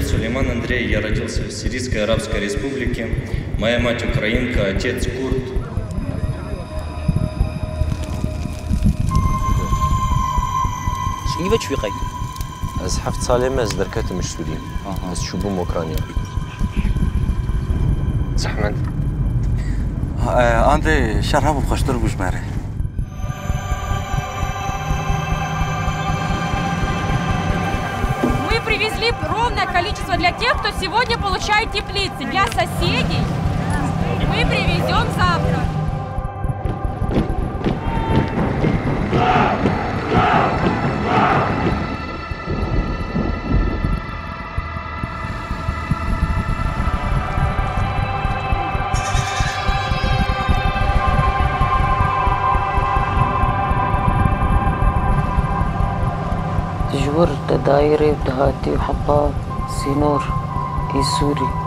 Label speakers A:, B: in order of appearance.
A: Сулейман Андрей, я родился в Сирийской Арабской Республике. Моя мать украинка, отец курд.
B: شنو في قاي؟
C: از 7 ساله مز دركتم السوريين بس شو بوم اوكرانيا زحمت
D: أنت شراب بخشتر بوشماره
E: Мы привезли ровное количество для тех, кто сегодня получает теплицы. Для соседей мы привезем завтра.
F: تجور دايرة ودهاتي وحطات سينور سوري